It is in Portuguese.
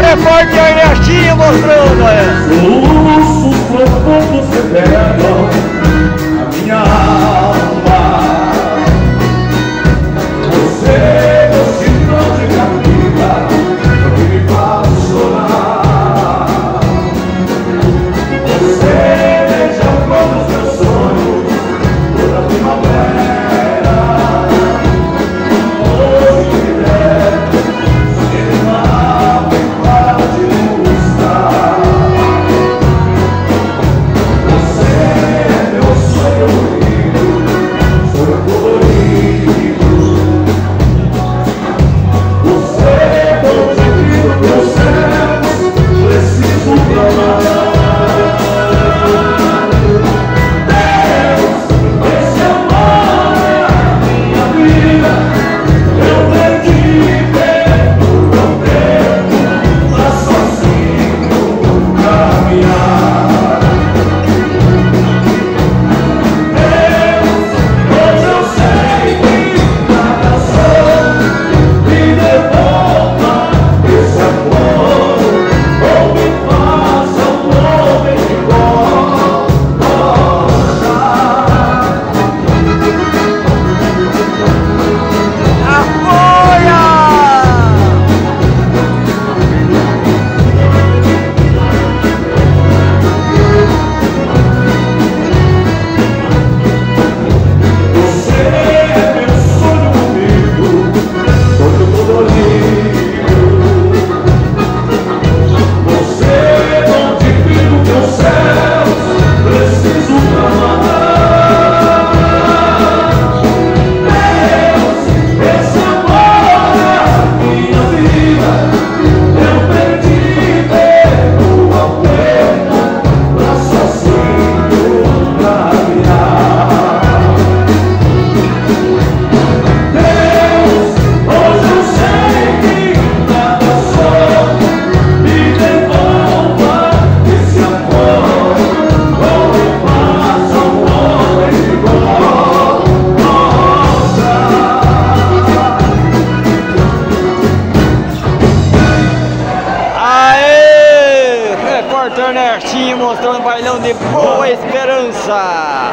repórter Ernestinho mostrando, Soluços profundos revelam a minha alma. Você não se encontra com a vida, não me faz chorar. Você deixa o pão dos meus sonhos toda a primavera. Hoje me der, sem nada e para de mostrar. Você é meu sonho lindo, sonho colorido. Você é tão divino que os céus preciso clamar. Ernestinho mostrando o bailão de Boa Esperança.